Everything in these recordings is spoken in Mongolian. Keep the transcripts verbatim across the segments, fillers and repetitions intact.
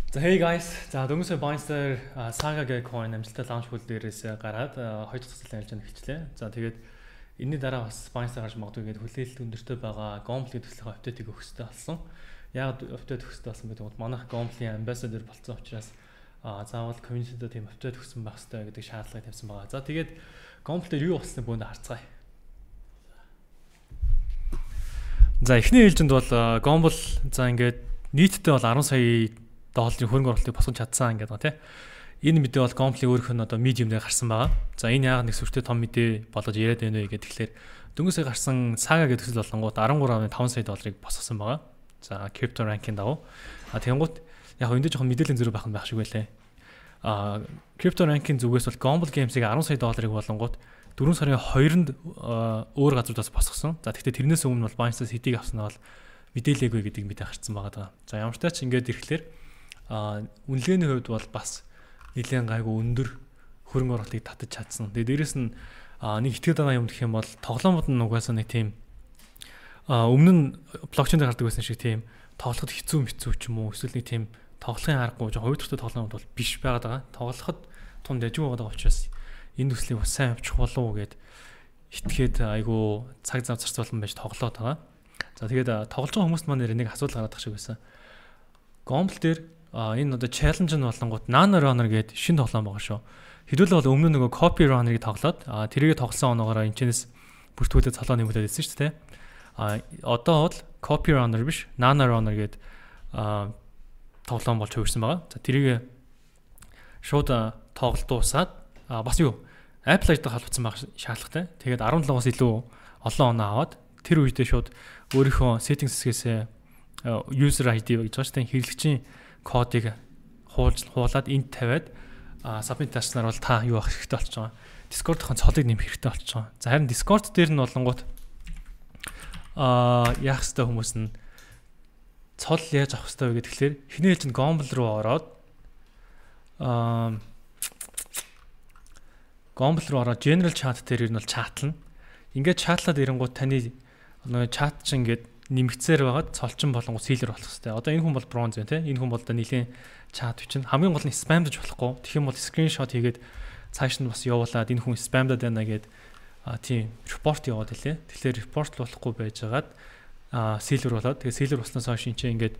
За hey guys. За дөнгөс Boinster Saga-гийн coin амжилттай launch pool дээрээс гараад хоёр дахь цэцлэн ярьж нэгчлээ. За тэгээд энэний дараа бас Boinster гарч магадгүй гэдэг хүлээлт өндөртэй байгаа Gomble төслийн апдейтыг өгөх хэрэгтэй болсон. Яг апдейт өгөх хэрэгтэй болсон гэдэг нь манайх Gomble-ийн ambassador болсон учраас заавал community-д тийм апдейт өгсөн байх хэрэгтэй гэдэг шаардлагыг тавьсан байгаа. За тэгээд Gomble дээр юу болсныг бүүндээ харцгаая. За эхний ээлжинд бол Gomble за ингээд нийтдээ бол арван сая долларын хөрөнгө оруулалтыг босгож чадсан гэдэг ба тий. Энэ мэдээ бол Gomble-ийн өөрийнх нь одоо medium дээр гарсан байгаа. За энэ яг нэг сүртэй том мэдээ болгож яриад байна вэ гэдэг тэгэхээр дөнгөсөө гарсан Saga гэдэг төсөл болонгууд арван гурав фаصلة таван сая долларыг босгосон байгаа. За crypto ranking дагуу. А тэгэнгუთ яг эндээ жоохон мэдээлэл зөрүү байх нь байх шиг байлаа. А crypto ranking зүгээс бол Gomble Games-ийг арван сая долларыг болонгууд дөрвөн сарын хоёрнд өөр газруудаас босгосон. За тэгэхээр тэрнээс өмнө бол Binance-аас хэдийг авсан нь бол мэдээлээгүй гэдэг мэдээ гарцсан байгаа даа. За ямар ч тач ингээд ирэхлээр а үнэлгээний хувьд бол бас нэлээд гайгүй өндөр хөрөнгө оруулалтыг татаж чадсан. Тэгээ дээрэс нь нэг итгэдэг байгаа юм гэх юм бол тоглоомод нь угаасаа нэг тийм өмнө нь блокчейн дээр гардаг байсан шиг тийм тоглоход хэцүү хэцүү ч юм уу эсвэл нэг тийм тоглохын аргагүй жоо хувьдтай тоглоомод бол биш байгаад байгаа. Тоглоход тунд яжиг байгаа учраас энэ төслийг бас сайн авчих болов уу гэд итгээд айгүй цаг зав зарцуулсан байж тоглоод байгаа. За тэгээд тоглож байгаа хүмүүст маань нэг асуудал гараад тах шиг байсан. Gomble дээр А энэ одоо challenge нь болонгууд Nano Runner гэдэг шинэ тоглоом байгаа шүү. Хэдүүлээ бол өмнө нөгөө Copy Runner-ыг тоглоод а тэрийг тоглосон оноогоор энэчнээс бүртгүүлээ цолоо нэмүүлээд байсан шүү дээ. А одоо бол Copy Runner биш Nano Runner гэдэг а тоглоом болж хувирсан байгаа. За тэрийг шууд тоглолт дуусаад а бас юу Apple ID-тай холбогдсон байх шаардлагатай. Тэгээд арван долоос илүү олон оноо аваад тэр үедээ шууд өөрийнхөө settings хэсгээс user ай ди гэж байгаа шүү дээ. Хэрэглэгчийн кодыг хуулж хуулаад энд тавиад submit таснаар бол та юу авах хэрэгтэй болж байгаа. Discord-ын цолыг нэмэх хэрэгтэй болж байгаа. За харин Discord дээр нь болонгууд аа яах хэрэгтэй хүмүүс нь цол яаж авах хэрэгтэй вэ гэхээр эхний ээлжинд Gomble руу ороод аа Gomble руу ороод general chat дээр нь бол чатлна. Ингээд чатлаад ирэнгууд таны нөгөө чат чинь ингээд нэмэгцээр байгаад цолчин болонгууд сийлэр болох хэрэгтэй. Одоо энэ хүн бол бронз байна те. Энэ хүн бол одоо нэлийн чат бичнэ. Хамгийн гол нь спамдаж болохгүй. Тэгэх юм бол скриншот хийгээд цааш нь бас явуулаад энэ хүн спамдаад байна гэд тийм репорт яваад хэлээ. Тэгэхээр репорт болохгүй байжгаад сийлэр болоод тэгээ сийлэр болсноос хойш энэ чинь ингээд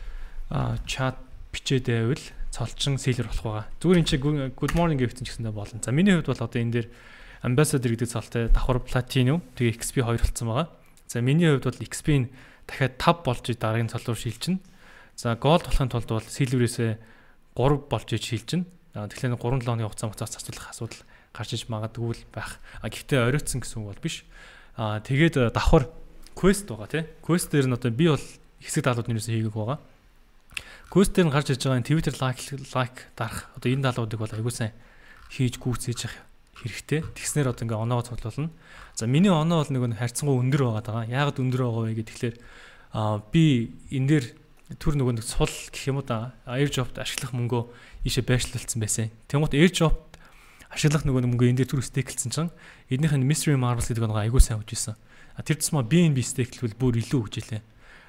чат бичээд байвал цолчин сийлэр болох байгаа. Зүгээр энэ чинь good morning гэвтэн ч гэсэндээ болно. За миний хувьд бол одоо энэ дээр ambassador гэдэг цолтой давхар platinum тэгээ икс пи хоёр болсон байгаа. За миний хувьд бол икс пи-ийн дахиад таван болж дараагийн цол руу шилжинэ. За gold болохын тулд бол silver-ээс гурав болж шилжинэ. Тэгэхээр гурван долоо оны хугацаа хугацаас зацуулах асуудал гарч иж магадгүй л байх. А гэхдээ оройтсон гэсэн үг бол биш. А тэгээд давхар quest байгаа тий. Quest дээр нь одоо би бол хэсэг даалгаврууд нэрээс хийгээг байгаа. Quest дээр нь гарч иж байгаа Twitter like like дарах одоо энэ даалгавруудыг бол аягүй сайн хийж гүйцээж явах хэрэгтэй. Тэгснээр одоо ингээ оноо цуглуулна. За миний оноо бол нэг харьцангуй өндөр байгаа даа. Яагаад өндөр байгаа вэ гэхээр а би энэ дээр түр нөгөө нэг цул гэх юм уу да airdrop-т ашиглах мөнгөө ийшээ байршлуулсан байсан. Тэнгуут airdrop-т ашиглах нөгөө мөнгөө энэ дээр түр стейклсэн чинь эднийх нь mystery marbles гэдэг нэг аягүй сайн үжижсэн. А тэр тусмаа би эн би стейклвэл бүр илүү үжилээ.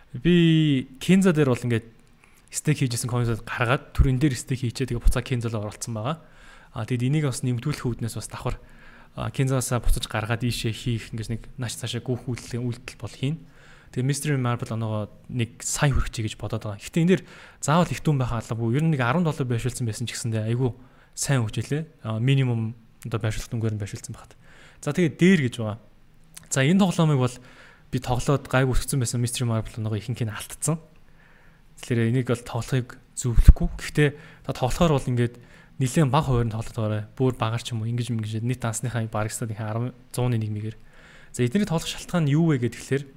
Би Kenza дээр бол ингээд стейк хийжсэн coin-ыг гаргаад түр энэ дээр стейк хийчээ тэгээ буцаа Kenza руу оруулсан байгаа. А тэгэд энийг бас нэмдүүлэх үүднээс бас давхар Kenza-саа буцаж гаргаад ийшээ хийх ингэж нэг нааш цаашаа гүүх үйлдэл үйлдэл бол хийн. Тэгээ mystery marble оноогоо нэг сая хүрчихье гэж бодоод байгаа. Гэхдээ энэ дэр заавал их дүн байх албагүй. Ер нь нэг арван доллар байршуулсан байсан ч гэсэндээ айгүй сайн хөгжүүлээ. Минимум одоо байршуулт дүнгээр нь байршуулсан багт. За тэгээ дээр гэж байгаа. За энэ тоглоомыг бол би тоглоод гайг өргөцсөн байсан mystery marble оноогоо ихэнх нь алдсан. Тэгэхээр энийг бол тоглохыг зөвлөхгүй. Гэхдээ та тоглохоор бол ингээд нэлээд бага хуваарь нь тоглоод байгаарай. Бүр багаар ч юм уу ингэж ингэж нийт дансныхаа барагстад их арван зуун нэг мэгэр. За эдний тоглох шалтгаан нь юу вэ гэхээр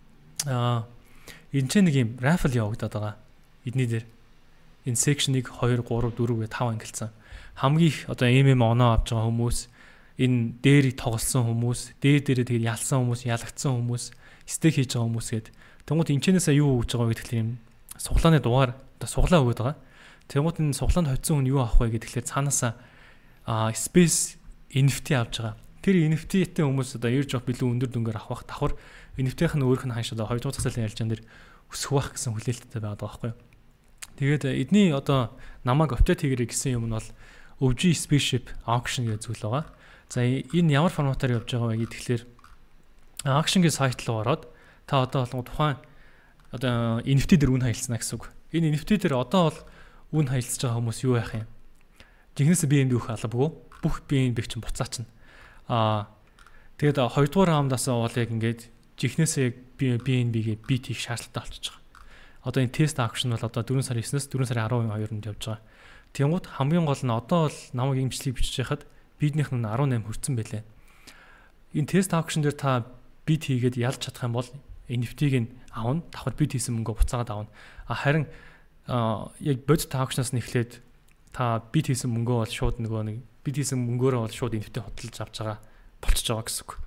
аа энэ ч нэг юм raffle явагдаад байгаа. Эдний дээр энэ section нэг хоёр гурав дөрөв гэ таван ангилсан. Хамгийн их одоо эм эм оноо авч байгаа хүмүүс, энэ дээрийг тоглосон хүмүүс, дээр дээрээ тэгээд ялсан хүмүүс, ялагдсан хүмүүс, стейк хийж байгаа хүмүүс гээд тэнгуут энэчнээсээ юу өгж байгаа вэ гэхээр юм суглааны дугаар одоо суглаа өгöd байгаа. Тэнгуут энэ суглаанд хоцсон хүн юу авах вэ гэхээр цаанаасаа а space эн эф ти авч байгаа. Тэр эн эф ти-тэй хүмүүс одоо airdrop илүү өндөр дүнгээр авах давхар эн эф ти-ийн өөрөх нь хаашаа хоёр дахь цэцлийн ялжаан дээр өсөх байх гэсэн хүлээлттэй байгаа байхгүй юу. Тэгээд эдний одоо намайг update хийгэрэй гэсэн юм нь бол о джи Spaceship Auction гэж зүйл байгаа. За энэ ямар форматаар явж байгаа вэ гэхээр Auction-гийн сайт руу ороод та одоо болгоо тухайн одоо эн эф ти дээр үн хаялцсан гэсэн үг. Энэ эн эф ти дээр одоо бол үн хаялцж байгаа хүмүүс юу яах юм? Жихнэсээ би энд юу халбгүй бүх би энэ бих чинь буцаачна. Аа тэгээд хоёрдугаар раундаасаа бол яг ингээд жихнэсээ би би энэ бигээ бит хийх шаардлагатай болчихж байгаа. Одоо энэ тест акшн бол одоо дөрвөн сарын эснээс дөрвөн сарын арван хоёрт явж байгаа. Тэнгууд хамгийн гол нь одоо бол намайг имжлийг бичиж байхад биднийх нь арван найман хүрсэн байлээ. Энэ тест акшн дээр та бит хийгээд ялж чадах юм бол эн эф ти-г нь авна, давхар бит хийсэн мөнгөө буцаагаад авна. А харин яг бодит акшнаас нь эхлээд та бит хийсэн мөнгөө бол шууд нөгөө нэг бит хийсэн мөнгөөрөө бол шууд эн эф ти хөдөлж авч байгаа болчихж байгаа гэсэн үг.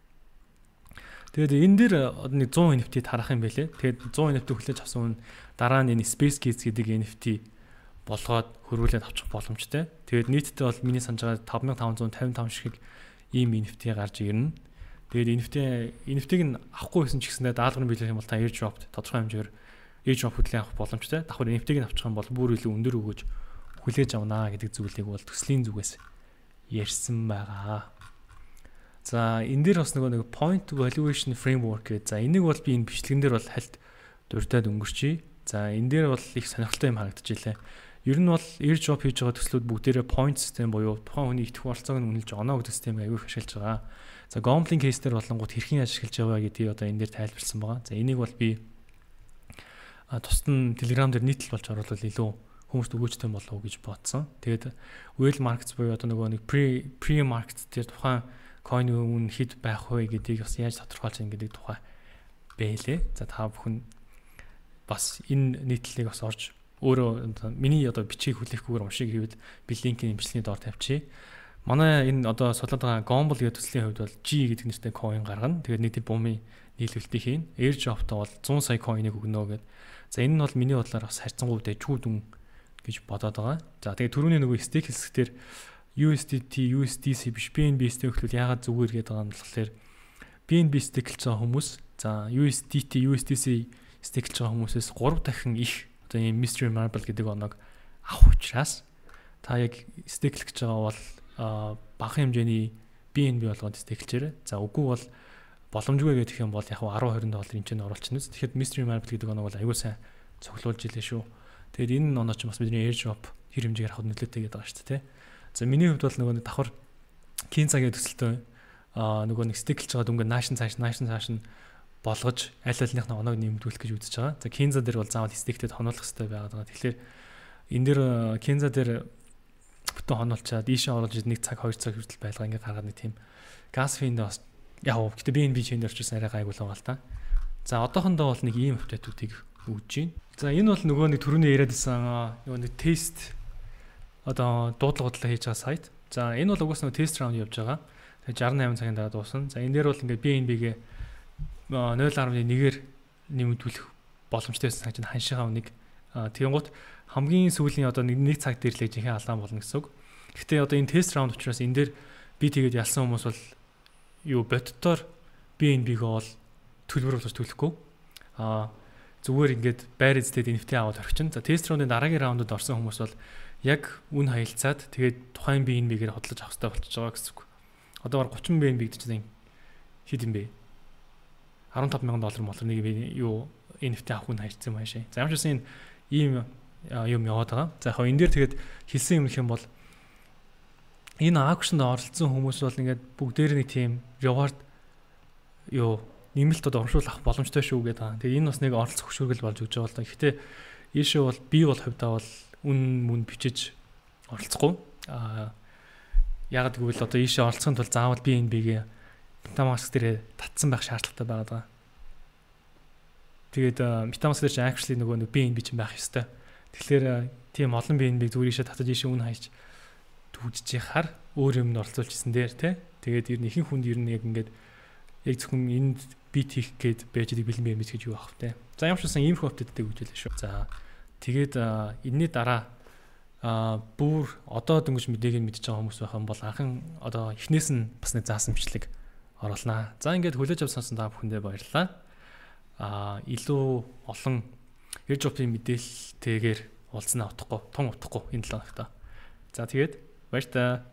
Тэгээд энэ дээр нэг зуун эн эф ти тарах юм байлээ. Тэгээд зуун эн эф ти хүлээж авсан нь дараа нь энэ Space Kids гэдэг эн эф ти болгоод хөрвүүлээд авчих боломжтой. Тэгээд нийтдээ бол миний санаж байгаа тавд таван зуун тавин таван шиг ийм эн эф ти гарч ирнэ. Тэгээд эн эф ти эн эф ти-г нь авахгүй байсан ч гэсэндээ даалгаврын биелэх юм бол та airdrop тодорхой хэмжээгээр airdrop хөтлөн авах боломжтой. Давхар эн эф ти-г нь авчих юм бол бүр илүү өндөр өгөөж хүлээж авнаа гэдэг зүйлийг бол төслийн зүгээс ярьсан байгаа. За энэ дээр бас нөгөө нэг point valuation framework гэдэг. За энийг бол би энэ бичлэгэн дээр бол хальт дуртад өнгөрчий. За энэ дээр бол их сонирхолтой юм харагдчихжээ. Ер нь бол airdrop хийж байгаа төслүүд бүгдээрээ point system буюу тухайн хүний идэвх оролцоог нь үнэлж оноо гэдэг системийг аягүй их ашиглаж байгаа. За gambling case дээр болонгууд хэрхэн ашиглаж байгаа гэдгийг одоо энэ дээр тайлбарлсан байгаа. За энийг бол би тусад нь Telegram дээр нийтлэл болж оруулаад илүү хүмүүст өгөөжтэй болов уу гэж бодсон. Тэгээд whale markets буюу одоо нөгөө нэг pre pre market дээр тухайн coin үн хэд байх вэ гэдгийг бас яаж тодорхойлж байгаа гэдэг тухай бэлээ. За та бүхэн бас энэ нийтлэлийг бас орж өөрөө миний одоо бичгийг хүлээхгүйгээр уншиг хийвэл би линкийн бичлэгийн доор тавьчих. Манай энэ одоо судлаад байгаа Gomble гэдэг төслийн хувьд бол G гэдэг нэртэй coin гаргана. Тэгээд нэг тийм бумын нийлүүлэлтийг хийн. Airdrop-то бол зуун сая coin-ыг өгнө гэдэг. За энэ нь бол миний бодлоор бас харьцангуй дэжгүүд үн гэж бодоод байгаа. За тэгээд түрүүний нөгөө stake хэсгээр ю эс ди ти, ю эс ди си биш би эн би stake хөлвөл яагаад зүгээр гэдэг байгаа юм болохоор би эн би stake-лж байгаа хүмүүс за ю эс ди ти, ю эс ди си stake-лж байгаа хүмүүсээс гурав дахин их одоо ийм mystery marble гэдэг оног авах учраас та яг stake-лж байгаа бол бага хэмжээний би эн би болгоод stake-лжээрэй. За үгүй бол боломжгүй гэх юм бол яг арван хорин доллар энэ ч оруулчихна. Тэгэхээр mystery marble гэдэг оног бол аюул сайн цуглуулж илээ шүү. Тэгэхээр энэ оноо ч бас бидний airdrop хэр хэмжээгээр авах нөлөөтэй гэдэг байгаа шүү дээ. За миний хувьд бол нөгөө давхар Kinza-гийн төсөлтөө аа нөгөө нэг стейклж байгаа дүнгээ Nation цааш Nation цааш нь болгож аль альныхны оноог нэмэгдүүлэх гэж үзэж байгаа. За Kinza дээр бол заавал стейктэд хонуулах хэрэгтэй байгаад байгаа. Тэгэхээр энэ дээр Kinza дээр бүтэн хонуулчаад ийшээ оруулж нэг цаг хоёр цаг хүртэл байлгаа ингээ гаргаад нэг тийм gas fee-нд бас яав. Гэтэ би энэ би чинь дөрчсөн арай гайгүй л байгаа л та. За одоохондоо бол нэг ийм апдейтуудыг өгж байна. За энэ бол нөгөө нэг түрүүний яриад байсан нөгөө нэг тест одоо дуудлага бодлоо хийж байгаа сайт. За энэ бол угсаа тест раунд явж байгаа. Тэгээ шестьдесят восемь цагийн дараа дуусна. За энэ дээр бол ингээд би эн би-гээ нуль гаруй нэг-ээр нэмэгдүүлэх боломжтой байсан гэж ханшихаа үнийг тэгэнгუთ хамгийн сүүлийн одоо нэг цаг дээр л жинхэнэ алдаан болно гэсэн үг. Гэхдээ одоо энэ тест раунд учраас энэ дээр би тэгээд ялсан хүмүүс бол юу боттоор би эн би-гээ бол төлбөр болж төлөхгүй. Аа зүгээр ингээд байр эздэд эн эф ти аваад орчихно. За тест раундын дараагийн раундад орсон хүмүүс бол яг үн хаялцаад тэгээд тухайн би эн би-гээр хөдлөж авах хэрэгтэй болчихж байгаа гэсэн үг. Одоо бар thirty би эн би гэдэг чинь хэд юм бэ? fifteen thousand доллар молор нэг юу эн эф ти авах үн хаялцсан юм аашаа. За ямар ч гэсэн ийм юм яваад байгаа. За яг энэ дээр тэгээд хэлсэн юм их юм бол энэ аукшнд оролцсон хүмүүс бол ингээд бүгдээр нэг тийм reward юу нэмэлтүүд оромшуул авах боломжтой шүү гэдэг. Тэгээд энэ бас нэг оролцох хөшөөргөл болж өгч байгаа л да. Гэхдээ ийшээ бол би бол хувьдаа бол үн мөн бичиж оролцохгүй. Аа яг гэвэл одоо ийшээ оролцохын тулд заавал би эн би-гээ MetaMask дээр татсан байх шаардлагатай байгаа. Тэгээд MetaMask дээр чинь actually нөгөө би эн би чинь байх ёстой. Тэгэхээр тийм олон би эн би зүгээр ийшээ татаж ийшээ үн хайж түүжиж яхаар өөр юмд оролцуулчихсан дээр тий. Тэгээд ер нь ихэнх хүнд ер нь яг ингээд яг зөвхөн энд бит хийх гээд байж байгаа бэлэн баймж гэж юу авах вэ? За ямар ч байсан ийм их апдейттэй хөгжүүлээ шүү. За тэгээд энэний дараа а бүр одоо дөнгөж мэдээг нь мэдж байгаа хүмүүс байх юм бол анхан одоо эхнээс нь бас нэг заасан бичлэг оруулнаа. За ингээд хүлээж авсан сонсон та бүхэндээ баярлалаа. А илүү олон airdrop-ийн мэдээлэлтэйгээр уулзнаа утахгүй, тун утахгүй энэ долоо хоногт. За тэгээд баяр та.